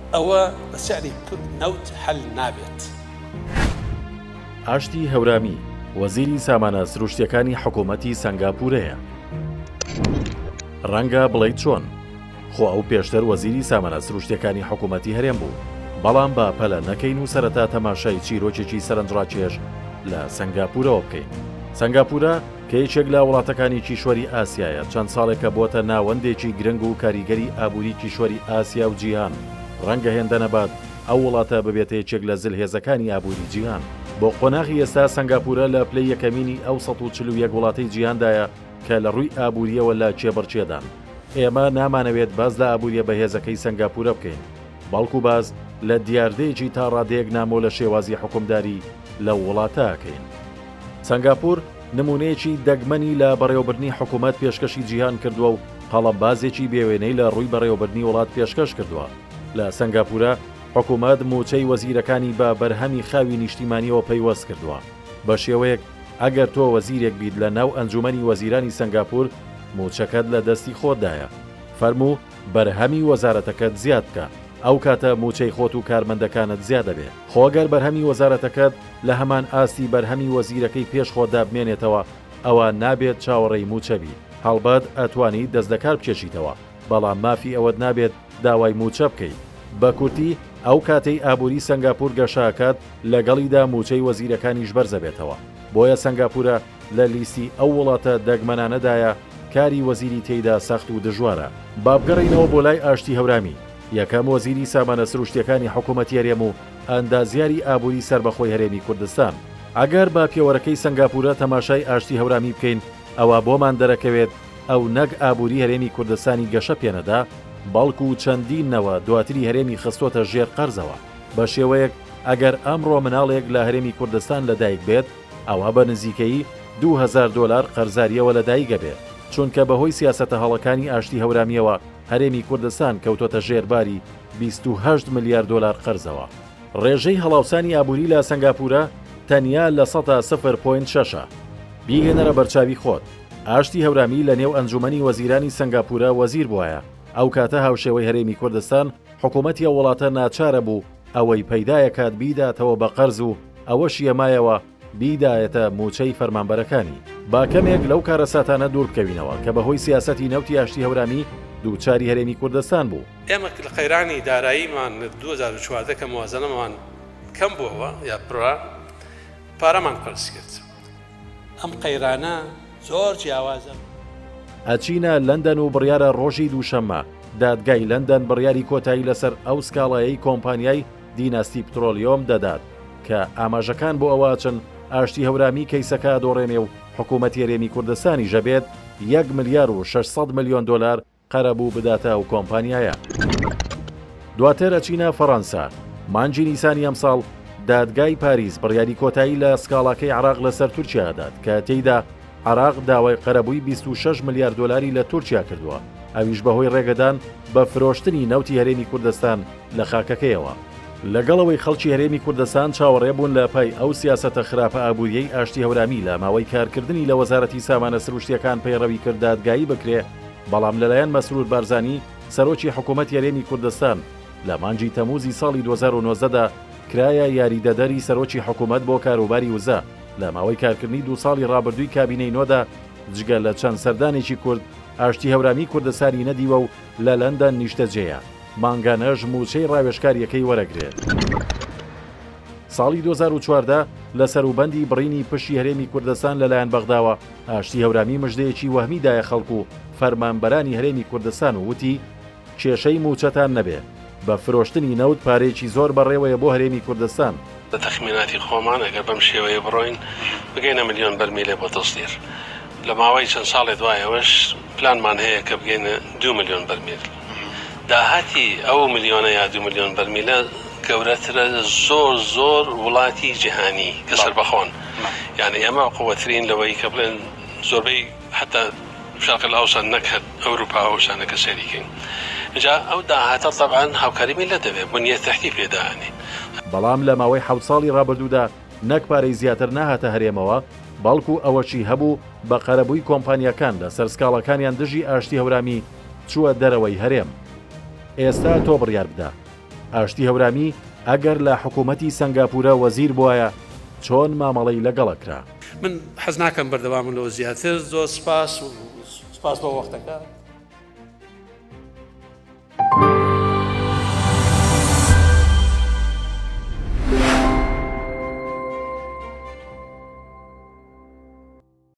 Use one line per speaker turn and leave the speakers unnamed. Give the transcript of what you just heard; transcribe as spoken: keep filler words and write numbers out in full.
ئەوە بە سعری نەوت هەل نابێت.
ئاشتی هەورامی وەزیری سامانە سروشتیەکانی حکوومەتی سنگاپورەیە. ڕەنگە بڵێیت چۆن؟ خۆ ئەو پێشتر وەزیری سامانە سروشتیەکانی حکوومەتی هەرێم بوو، بەڵام با پەلە نەکەین و سەرەتا تەماشای چیرۆکێکی سەرنجڕاکێش لە سنگاپورەوە بکەین. سنگاپورە کە یەکێک لە وڵاتەکانی کیشوەری ئاسیایە، چەند ساڵێکە بۆتە ناوەندێکی گرنگ و کاریگەری ئابووری کیشوەری ئاسیا و جیهان. ڕەنگە هێندە نەبات ئەو وڵاتە ببێتە یەکێک لە زلهێزەکانی ئابووری جیهان. بۆ قۆناغی ئێستا سنگاپورە لە پلەی یەکەمینی ئەو سەد و چل و یەک وڵاتەی جیهاندایە کە لە ڕووی ئابووریەوە لە چێبەرچێدان. ئێمە نامانەوێت باز لە ئابووریە بەهێزەکەی سنگاپورە بکەین، بەڵکو باز لە دیاردەیەکی تا ڕادەیەک نامۆ لە شێوازی حکومداری لە وڵاتەکەین. سنگاپور نمونەیەکی دەگمەنی لە بەڕێوەبردنی حکوومەت پێشکەشی جیهان کردووە و هەڵەبازێکی بێوێنەی لە ڕووی بەڕێوەبردننی وڵات پێشکەش کردووە. لە سنگاپورە حکوومەت موچەی وەزیرەکانی بە بەرهەمی خاوی نیشتیمانیەوە پەیوەست کردووە. بە شێوەیەک ئەگەر تۆ وەزیرێک بیت لە ناو ئەنجومەنی وەزیرانی سنگاپور، موچەکەت لە دەستی خۆتدایە. فەرموو بەرهەمی وەزارەتەکەت زیاد بکە، ئەو کاتە موچەی خۆت و کارمەندەکانت زیاد دەبێت. خۆگەر بەرهەمی وەزارەتەکەت لە هەمان ئاستی بەرهەمی وەزیرەکەی پێش خۆدا بمێنێتەوە، ئەوە نابێت چاوەڕێی موچەبی. هەڵبەت ئەتوانی دەستدەکار بچێشیتەوە، بەڵام مافی ئەوەت نابێت داوای موچە بکەیت. بە کورتی ئەو کاتەی ئابووری سنگاپور گەشاکات لەگەڵیدا موچەی وەزیرەکانیش بەرزە بێتەوە. بۆیە سنگاپورە لە لیستی ئەو وڵاتە دەگمەنانەدایە کاری وەزیری تێیدا سەخت و دژوارە. بابگەڕینەوە بۆ لای ئاشتی هەورامی، یەکەم وەزیری سامانە سروشتیەکانی حکوومەتی هەرێم و ئەندازیاری ئابووری سربەخۆی هەرێمی کوردستان. ئەگەر با پێوەرەکەی سنگاپورە تەماشای ئاشتی هەورامی بکەین، ئەوە بۆمان دەرەکەوێت ئەو نەک ئابووری هەرێمی کوردستانی گەشە پێنەدا، بەڵکو چەندینەوە دواتری هەرێمی خستۆتە ژێر قەرزەوە. بە شێوەیەک ئەگەر ئەمڕۆ مناڵێک لە هەرێمی کوردستان لەدایک بێت، ئەوە بە نزیکەی دوو هەزار دۆلار قەرزاریەوە لەدایکە بێت، چونکە بەهۆی سیاسەتە هەڵەکانی ئاشتی هەورامیەوە هەرێمی کوردستان کەوتۆتە ژێرباری بیست و هەشت ملیارد دۆلار قەرزەوە. ڕێژەی هەڵاوسانی ئابووری لە سنگاپورە تەنیا لە سەدا سفر پۆینت شەشە. بیگەنەرە بەرچاوی خۆت. ئاشتی هەورامی لە نێو ئەنجومەنی وەزیرانی سنگاپورە وەزیر بووایە. ئەو کاتە هاوشێوەی هەرێمی کوردستان حکوومەتی وڵاتە ناچارە بوو ئەوەی پەیدایەکات بیداتەوە بە قەرز و ئەوەش یەمایەوە بیدایەتە موچەی فەرمانبەرەکانی. با کەمێک لەو کارە ساتانە دوور بکەوینەوە کە بەهۆی سیاسەتی نەوتی ئاشتی هەورامی دووچاری هەرێمی کوردستان بوو.
ئێمە لە قەیرانی داراییمان دوو هەزار و چواردە کە موازنەمان کەم بووەوە یا پڕا پارەمان قەرز کرد. ئەم قەیرانە زۆر جیاوازە.
ئەچینە لەندەن و بڕیارە ڕۆژی دووشەممە دادگای لەندەن بڕیاری کۆتایی لەسەر ئەو سکاڵایەی کۆمپانیای دیناستی پترۆلیۆم دەدات کە ئاماژەکان بۆ ئەوە چن ئاشتی هەورامی کەیسەکە دۆڕێنێ و حکوومەتی هەرێمی کوردستانی ژەبێت یەک ملیار و شەشسەد ملیۆن دۆلار قەرەبوو بداتە ئەو کۆمپانیایە. دواتر ئەچینە فەڕەنسا. مانجی نیسانی ئەم ساڵ دادگای پاریس بڕیاری کۆتایی لە سکاڵاکەی عراق لەسەر تورکیا دات کە تێیدا عراق داوای قەرەبووی بیست و شەش ملیارد دۆلاری لە تورکیا کردووە، ئەویش بەهۆی ڕێگەدان بە فرۆشتنی نەوتی هەرێمی کوردستان لە خاکەکەیەوە. لەگەڵەوەی خەڵکی هەرێمی کوردستان چاوەڕێ بوون لە پای ئەو سیاسەتە خراپە ئابووریەی ئاشتی هەورامی لە ماوەی کارکردنی لە وەزارەتی سامانە سروشتیەکان پەیڕەوی کرد دادگایی بکرێ، بەڵام لەلایەن مەسرور بارزانی سەرۆکی حکوومەتی هەرێمی کوردستان لە مانجی تەموزی ساڵی دوو هەزار و نۆزدەدا کرایە یاریدەدەری سەرۆکی حکوومەت بۆ کاروباری وزە لە ماوەی کارکردنی دوو ساڵی ڕابردووی کابینەی نۆدا جگە لە چەند سەردانێکی کورد ئاشتی هەورامی کوردستانی نەدیوە و لە لەندەن نیشتەجێیە، مانگانەژ موچەی ڕاوێژکاریەکەی وەرەگرێت. ساڵی دوو هەزار و چواردە لە سەروبەندی بڕینی پشی هەرێمی کوردستان لەلایەن بەغداوە ئاشتی هەورامی مژدەیەکی وەهمی دایە خەڵکو و فەرمانبەرانی هەرێمی کوردستان و وتی کێشەی موچەتان نەبێ، بە فرۆشتنی نەوت پارێکی زۆر بەڕێوەیە بۆ هەرێمی کوردستان.
بە تەخمیناتی خۆمان ئەگەر بەم شێوەیە بڕۆین بگەینە ملیۆن بەرمیلێ بۆ دەستگیر. لە ماوەی چەند ساڵێ دوایەوەش پلانمان هەیە کە بگەینە دوو ملیۆن بەرمیل. داهاتی ئەو ملیۆنە یا دوو ملیۆن بەرمیلە گەورەترە زۆر زۆر وڵاتی جیهانی کە سەربەخۆن، یعنی ئەمە قووەترین لەوەی کە بڵێن زۆربەی حتا شەرق الأوسط نەکرد ئەوروپا و شانەکە سەریکەین. جا ئەو داهاتە طبعاً هاوکاریمی لە دەبێت بنیە تەحتی پێداهێنین.
بەڵام لە ماوەی حەوت ساڵی ڕابردوودا نەک پارەی زیاتر ناهاتە هەرێمەوە، بەڵکو ئەوەشی هەبوو بە قەرەبووی کۆمپانیەکان لە سەرسکاڵەکانیان دژی ئاشتی هەورامی چووە دەرەوەی هەرێم. ئێستا تۆ بڕیار بدە ئاشتی هەورامی ئەگەر لە حکوومەتی سنگاپورە وەزیر بووایە چۆن مامەڵەی لەگەڵەکرا.
من حەز ناکەم بەردەوام لەوە زیاتر. زۆر سپاس و سپاس بۆ وەختەکە.